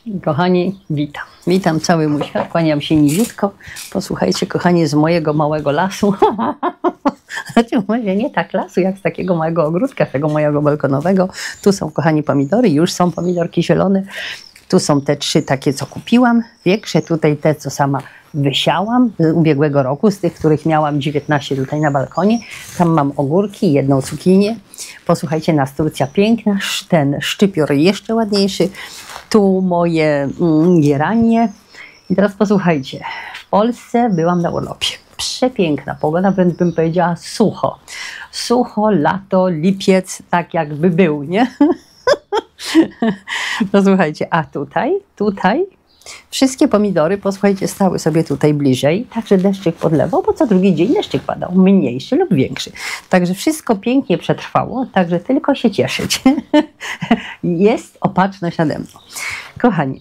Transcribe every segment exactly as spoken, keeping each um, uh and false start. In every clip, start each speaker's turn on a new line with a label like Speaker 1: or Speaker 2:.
Speaker 1: Kochani, witam. Witam cały mój świat, kłaniam się niziutko. Posłuchajcie, kochani, z mojego małego lasu. Znaczy, może nie tak lasu, jak z takiego małego ogródka, tego mojego balkonowego. Tu są, kochani, pomidory, już są pomidorki zielone. Tu są te trzy takie, co kupiłam, większe. Tutaj te, co sama wysiałam z ubiegłego roku, z tych, których miałam dziewiętnaście tutaj na balkonie. Tam mam ogórki, jedną cukinię. Posłuchajcie, nasturcja piękna, ten szczypior jeszcze ładniejszy. Tu moje mm, gieranie. I teraz posłuchajcie, w Polsce byłam na urlopie. Przepiękna pogoda, wręcz bym powiedziała sucho. Sucho, lato, lipiec, tak jakby był, nie? Posłuchajcie, a tutaj, tutaj wszystkie pomidory, posłuchajcie, stały sobie tutaj bliżej, także deszczyk podlewał, bo co drugi dzień deszczyk padał, mniejszy lub większy. Także wszystko pięknie przetrwało, także tylko się cieszyć. Jest opatrzność nade mną. Kochani,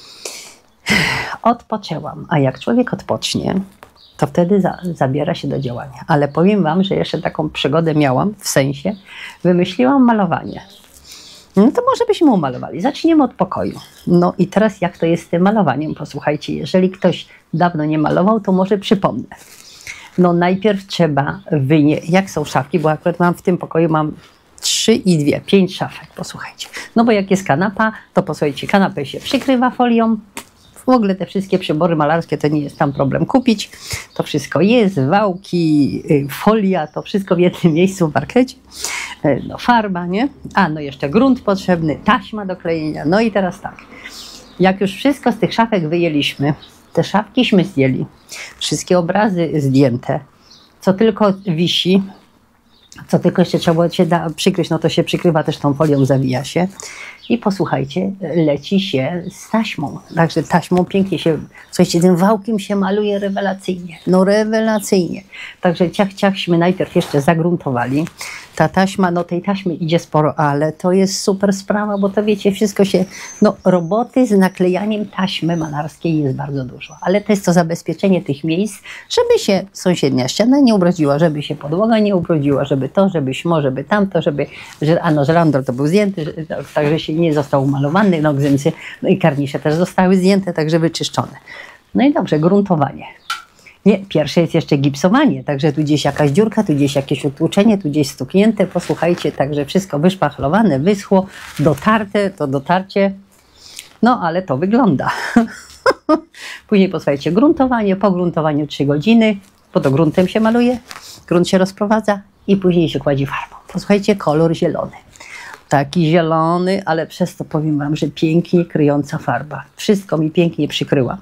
Speaker 1: odpoczęłam, a jak człowiek odpocznie, to wtedy za, zabiera się do działania. Ale powiem wam, że jeszcze taką przygodę miałam, w sensie, wymyśliłam malowanie. No to może byśmy umalowali. Zaczniemy od pokoju. No i teraz jak to jest z tym malowaniem? Posłuchajcie, jeżeli ktoś dawno nie malował, to może przypomnę. No najpierw trzeba wynieść, jak są szafki, bo akurat mam w tym pokoju, mam trzy i dwie, pięć szafek, posłuchajcie. No bo jak jest kanapa, to posłuchajcie, kanapę się przykrywa folią. W ogóle te wszystkie przybory malarskie to nie jest tam problem kupić. To wszystko jest, wałki, folia, to wszystko w jednym miejscu w parkecie. No farba, nie? A no jeszcze grunt potrzebny, taśma do klejenia. No i teraz tak, jak już wszystko z tych szafek wyjęliśmy, te szafkiśmy zdjęli, wszystkie obrazy zdjęte, co tylko wisi, co tylko jeszcze trzeba się da przykryć, no to się przykrywa też tą folią, zawija się. I posłuchajcie, leci się z taśmą. Także taśmą pięknie się, słuchajcie, tym wałkiem się maluje rewelacyjnie. No rewelacyjnie. Także ciach, ciachśmy najpierw jeszcze zagruntowali. Ta taśma, no tej taśmy idzie sporo, ale to jest super sprawa, bo to wiecie, wszystko się, no roboty z naklejaniem taśmy malarskiej jest bardzo dużo. Ale to jest to zabezpieczenie tych miejsc, żeby się sąsiednia ściana nie ubrudziła, żeby się podłoga nie ubrudziła, żeby to, żeby śmo, żeby tamto, żeby, że, a no żyrandol to był zdjęty, także się nie został umalowany, no gzymsy, no i karnisze też zostały zdjęte, także wyczyszczone. No i dobrze, gruntowanie. Nie, pierwsze jest jeszcze gipsowanie, także tu gdzieś jakaś dziurka, tu gdzieś jakieś utłuczenie, tu gdzieś stuknięte, posłuchajcie, także wszystko wyszpachlowane, wyschło, dotarte, to dotarcie, no ale to wygląda. Później posłuchajcie, gruntowanie, po gruntowaniu trzy godziny, bo to gruntem się maluje, grunt się rozprowadza i później się kładzie farbą. Posłuchajcie, kolor zielony. Taki zielony, ale przez to powiem wam, że pięknie kryjąca farba. Wszystko mi pięknie przykryła.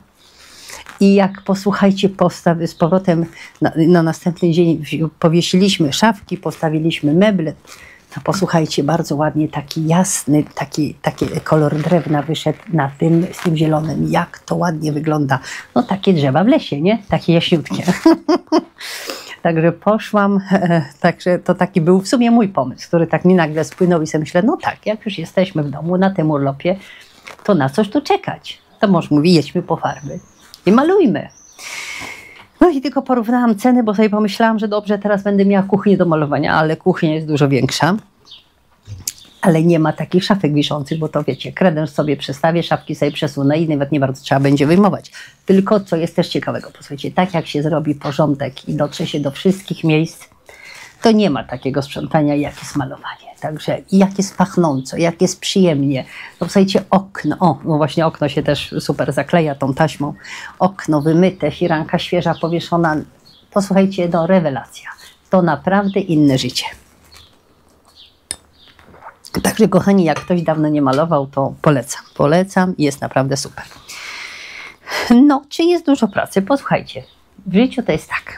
Speaker 1: I jak posłuchajcie, postawy z powrotem na, na następny dzień powiesiliśmy szafki, postawiliśmy meble, to posłuchajcie, bardzo ładnie taki jasny, taki, taki kolor drewna wyszedł na tym, z tym zielonym. Jak to ładnie wygląda. No takie drzewa w lesie, nie? Takie jaśniutkie. Także poszłam, e, także to taki był w sumie mój pomysł, który tak mi nagle spłynął i sobie myślę, no tak, jak już jesteśmy w domu na tym urlopie, to na coś tu czekać. To mąż mówi, jedźmy po farby i malujmy. No i tylko porównałam ceny, bo sobie pomyślałam, że dobrze, teraz będę miała kuchnię do malowania, ale kuchnia jest dużo większa. Ale nie ma takich szafek wiszących, bo to wiecie, kredens sobie przestawię, szafki sobie przesunę i nawet nie bardzo trzeba będzie wyjmować. Tylko co jest też ciekawego, posłuchajcie, tak jak się zrobi porządek i dotrze się do wszystkich miejsc, to nie ma takiego sprzątania, jak jest malowanie. Także jak jest pachnąco, jak jest przyjemnie. No słuchajcie, okno, o, no właśnie okno się też super zakleja tą taśmą. Okno wymyte, firanka świeża powieszona. Posłuchajcie, no rewelacja. To naprawdę inne życie. Także kochani, jak ktoś dawno nie malował, to polecam. Polecam i jest naprawdę super. No, czy jest dużo pracy? Posłuchajcie, w życiu to jest tak.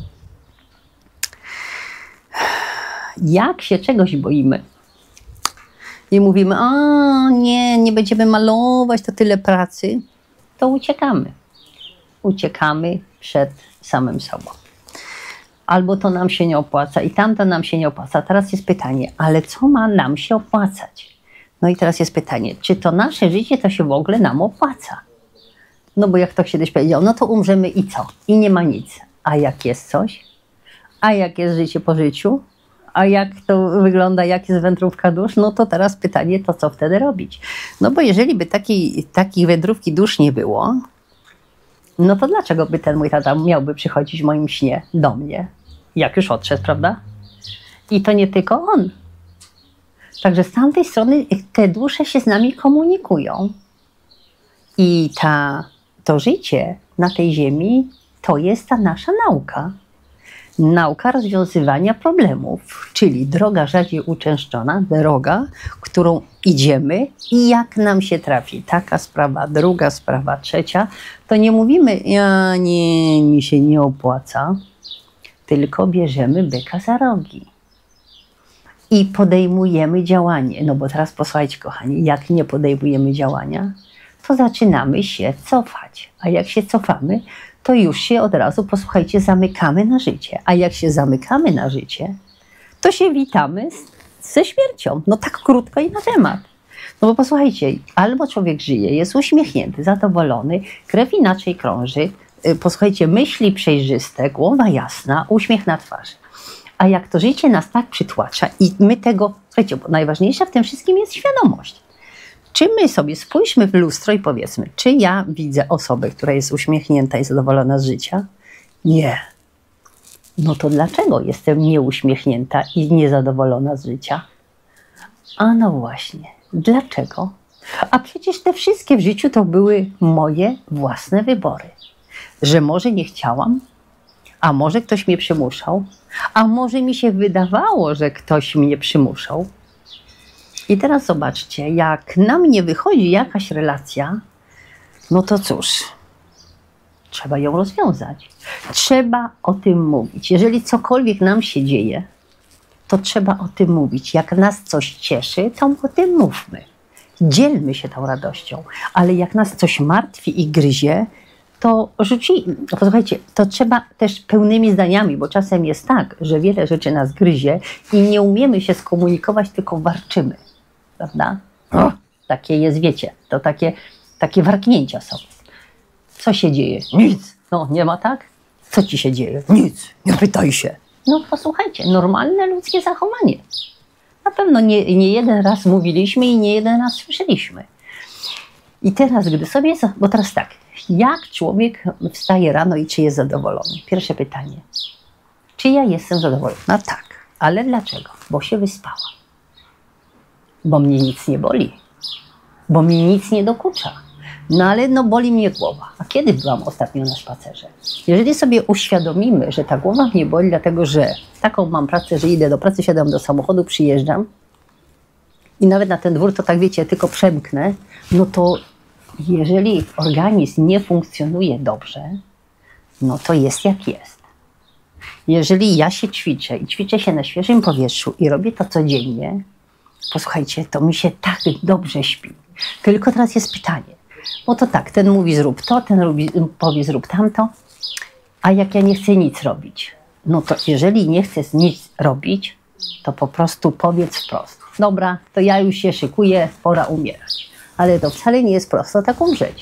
Speaker 1: Jak się czegoś boimy i mówimy, a nie, nie będziemy malować, to tyle pracy, to uciekamy. Uciekamy przed samym sobą. Albo to nam się nie opłaca i tamto nam się nie opłaca. Teraz jest pytanie, ale co ma nam się opłacać? No i teraz jest pytanie, czy to nasze życie to się w ogóle nam opłaca? No bo jak ktoś kiedyś powiedział, no to umrzemy i co? I nie ma nic. A jak jest coś? A jak jest życie po życiu? A jak to wygląda, jak jest wędrówka dusz? No to teraz pytanie, to co wtedy robić? No bo jeżeli by takiej, takiej wędrówki dusz nie było, no to dlaczego by ten mój tata miałby przychodzić w moim śnie do mnie, jak już odszedł, prawda? I to nie tylko on. Także z tamtej strony te dusze się z nami komunikują. I ta, to życie na tej ziemi to jest ta nasza nauka. Nauka rozwiązywania problemów, czyli droga rzadziej uczęszczona, droga, którą idziemy i jak nam się trafi. Taka sprawa, druga sprawa, trzecia, to nie mówimy, ja nie, mi się nie opłaca, tylko bierzemy byka za rogi. I podejmujemy działanie. No bo teraz posłuchajcie, kochani, jak nie podejmujemy działania, to zaczynamy się cofać. A jak się cofamy, to już się od razu, posłuchajcie, zamykamy na życie. A jak się zamykamy na życie, to się witamy z, ze śmiercią. No tak krótko i na temat. No bo posłuchajcie, albo człowiek żyje, jest uśmiechnięty, zadowolony, krew inaczej krąży, posłuchajcie, myśli przejrzyste, głowa jasna, uśmiech na twarzy. A jak to życie nas tak przytłacza i my tego, słuchajcie, bo najważniejsza w tym wszystkim jest świadomość. Czy my sobie spójrzmy w lustro i powiedzmy, czy ja widzę osobę, która jest uśmiechnięta i zadowolona z życia? Nie. No to dlaczego jestem nieuśmiechnięta i niezadowolona z życia? A no właśnie, dlaczego? A przecież te wszystkie w życiu to były moje własne wybory. Że może nie chciałam, a może ktoś mnie przymuszał, a może mi się wydawało, że ktoś mnie przymuszał. I teraz zobaczcie, jak na mnie wychodzi jakaś relacja, no to cóż, trzeba ją rozwiązać. Trzeba o tym mówić. Jeżeli cokolwiek nam się dzieje, to trzeba o tym mówić. Jak nas coś cieszy, to o tym mówmy. Dzielmy się tą radością. Ale jak nas coś martwi i gryzie, to rzuci, no posłuchajcie, to trzeba też pełnymi zdaniami, bo czasem jest tak, że wiele rzeczy nas gryzie i nie umiemy się skomunikować, tylko warczymy. Prawda? O, takie jest, wiecie, to takie, takie warknięcia są. Co się dzieje? Nic. No, nie ma tak? Co ci się dzieje? Nic. Nie pytaj się. No posłuchajcie, normalne ludzkie zachowanie. Na pewno nie, nie jeden raz mówiliśmy i nie jeden raz słyszeliśmy. I teraz, gdy sobie, bo teraz tak, jak człowiek wstaje rano i czy jest zadowolony? Pierwsze pytanie. Czy ja jestem zadowolona? Tak. Ale dlaczego? Bo się wyspałam. Bo mnie nic nie boli. Bo mnie nic nie dokucza. No ale no boli mnie głowa. A kiedy byłam ostatnio na spacerze? Jeżeli sobie uświadomimy, że ta głowa mnie boli, dlatego że taką mam pracę, że idę do pracy, siadam do samochodu, przyjeżdżam i nawet na ten dwór to tak wiecie, tylko przemknę, no to jeżeli organizm nie funkcjonuje dobrze, no to jest jak jest. Jeżeli ja się ćwiczę i ćwiczę się na świeżym powietrzu i robię to codziennie, posłuchajcie, to mi się tak dobrze śpi. Tylko teraz jest pytanie, bo to tak, ten mówi zrób to, ten robi, powie zrób tamto, a jak ja nie chcę nic robić, no to jeżeli nie chcesz nic robić, to po prostu powiedz wprost. Dobra, to ja już się szykuję, pora umierać. Ale to wcale nie jest prosto tak umrzeć.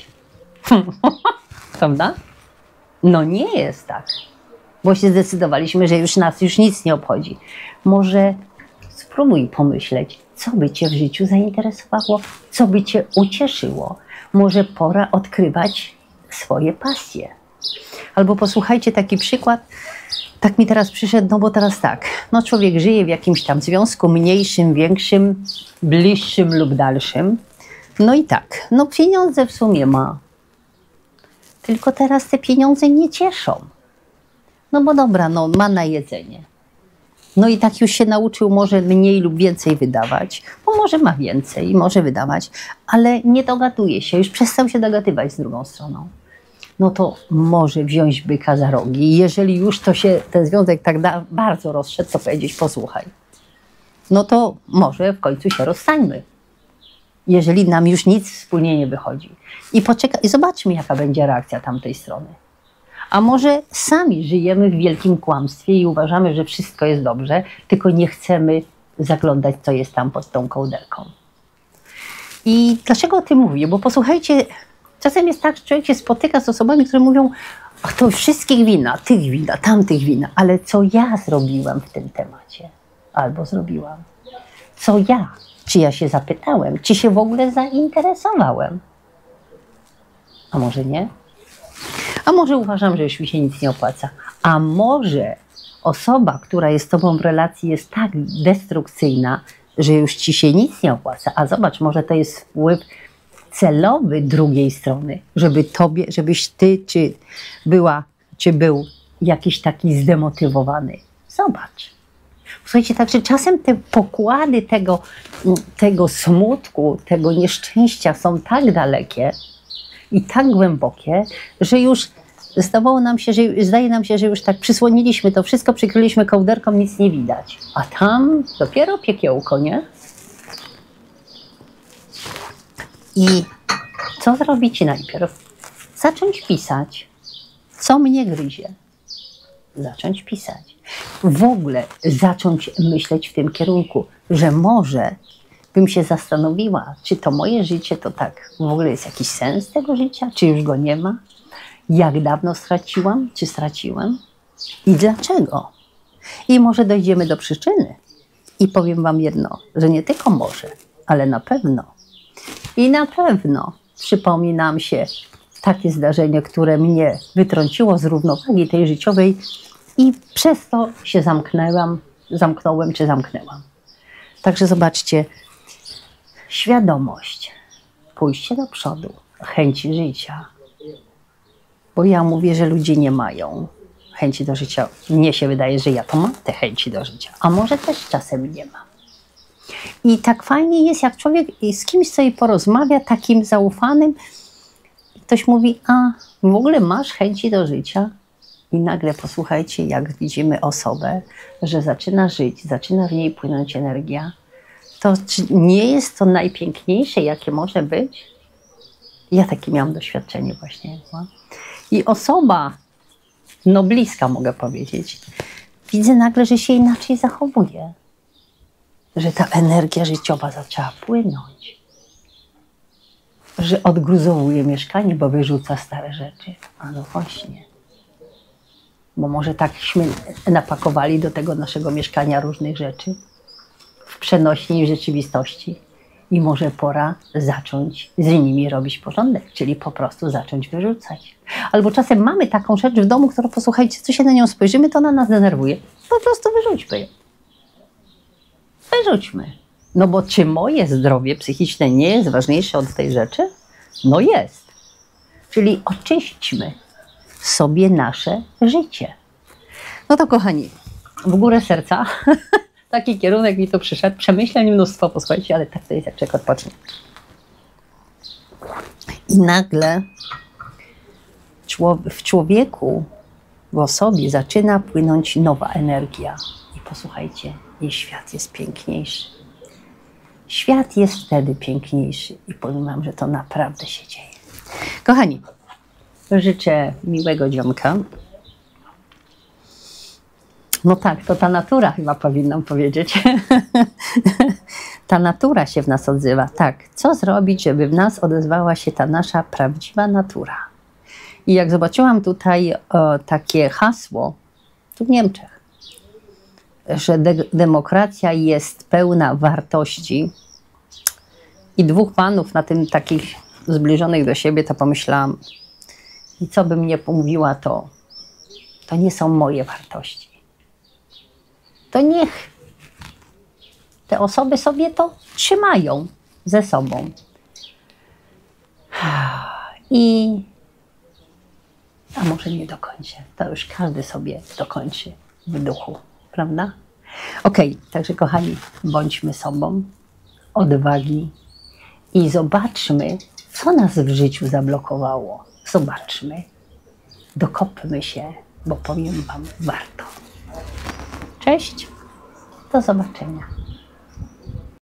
Speaker 1: Prawda? No nie jest tak. Bo się zdecydowaliśmy, że już nas już nic nie obchodzi. Może spróbuj pomyśleć, co by cię w życiu zainteresowało, co by cię ucieszyło. Może pora odkrywać swoje pasje. Albo posłuchajcie, taki przykład, tak mi teraz przyszedł, no bo teraz tak, no człowiek żyje w jakimś tam związku mniejszym, większym, bliższym lub dalszym. No i tak, no pieniądze w sumie ma. Tylko teraz te pieniądze nie cieszą. No bo dobra, no ma na jedzenie. No i tak już się nauczył może mniej lub więcej wydawać, bo może ma więcej i może wydawać, ale nie dogaduje się, już przestał się dogadywać z drugą stroną. No to może wziąć byka za rogi. Jeżeli już to się ten związek tak da, bardzo rozszedł, to powiedzieć, posłuchaj. No to może w końcu się rozstańmy. Jeżeli nam już nic wspólnie nie wychodzi. I poczekaj, i zobaczmy, jaka będzie reakcja tamtej strony. A może sami żyjemy w wielkim kłamstwie i uważamy, że wszystko jest dobrze, tylko nie chcemy zaglądać, co jest tam pod tą kołderką. I dlaczego o tym mówię? Bo posłuchajcie, czasem jest tak, że człowiek się spotyka z osobami, które mówią, ach, to wszystkich wina, tych wina, tamtych wina, ale co ja zrobiłem w tym temacie? albo zrobiłam? Co ja? Czy ja się zapytałem? Czy się w ogóle zainteresowałem? A może nie? A może uważam, że już mi się nic nie opłaca? A może osoba, która jest z tobą w relacji, jest tak destrukcyjna, że już ci się nic nie opłaca? A zobacz, może to jest wpływ celowy drugiej strony, żeby tobie, żebyś ty, czy była, czy był jakiś taki zdemotywowany. Zobacz. Słuchajcie, także czasem te pokłady tego, tego smutku, tego nieszczęścia są tak dalekie i tak głębokie, że już zdawało nam się, że zdaje nam się, że już tak przysłoniliśmy to wszystko, przykryliśmy kołderką, nic nie widać. A tam dopiero piekiełko, nie? I co zrobić najpierw? Zacząć pisać, co mnie gryzie. Zacząć pisać. W ogóle zacząć myśleć w tym kierunku, że może bym się zastanowiła, czy to moje życie to tak, w ogóle jest jakiś sens tego życia, czy już go nie ma? Jak dawno straciłam, czy straciłem? I dlaczego? I może dojdziemy do przyczyny. I powiem wam jedno, że nie tylko może, ale na pewno. I na pewno przypomni nam się takie zdarzenie, które mnie wytrąciło z równowagi tej życiowej i przez to się zamknęłam, zamknąłem czy zamknęłam. Także zobaczcie, świadomość, pójście do przodu, chęci życia. Bo ja mówię, że ludzie nie mają chęci do życia. Mnie się wydaje, że ja to mam te chęci do życia, a może też czasem nie mam. I tak fajnie jest, jak człowiek z kimś sobie porozmawia, takim zaufanym, ktoś mówi, a w ogóle masz chęci do życia? I nagle posłuchajcie, jak widzimy osobę, że zaczyna żyć, zaczyna w niej płynąć energia. To czy nie jest to najpiękniejsze, jakie może być? Ja takie miałam doświadczenie właśnie. No? I osoba, no bliska mogę powiedzieć, widzę nagle, że się inaczej zachowuje. Że ta energia życiowa zaczęła płynąć. Że odgruzowuje mieszkanie, bo wyrzuca stare rzeczy. A no właśnie. Bo może takśmy napakowali do tego naszego mieszkania różnych rzeczy w przenośni rzeczywistości i może pora zacząć z nimi robić porządek, czyli po prostu zacząć wyrzucać. Albo czasem mamy taką rzecz w domu, którą posłuchajcie, co się na nią spojrzymy, to ona nas denerwuje. Po prostu wyrzućmy ją. Wyrzućmy. No bo czy moje zdrowie psychiczne nie jest ważniejsze od tej rzeczy? No jest. Czyli oczyśćmy sobie nasze życie. No to kochani, w górę serca, taki kierunek mi tu przyszedł, przemyśleń mnóstwo, posłuchajcie, ale tak to jest, jak człowiek odpocznie. I nagle w człowieku, w osobie zaczyna płynąć nowa energia. I posłuchajcie, i świat jest piękniejszy. Świat jest wtedy piękniejszy i powiem wam, że to naprawdę się dzieje. Kochani, życzę miłego dzionka. No tak, to ta natura chyba powinnam powiedzieć. Ta natura się w nas odzywa. Tak, co zrobić, żeby w nas odezwała się ta nasza prawdziwa natura? I jak zobaczyłam tutaj o, takie hasło, tu w Niemczech, że de demokracja jest pełna wartości i dwóch panów na tym takich zbliżonych do siebie, to pomyślałam, i co by mnie pomówiła, to to nie są moje wartości. To niech te osoby sobie to trzymają ze sobą. I a może nie dokończę. To już każdy sobie dokończy w duchu, prawda? Okej, okay, także kochani, bądźmy sobą, odwagi i zobaczmy, co nas w życiu zablokowało. Zobaczmy, dokopmy się, bo powiem wam, warto. Cześć, do zobaczenia.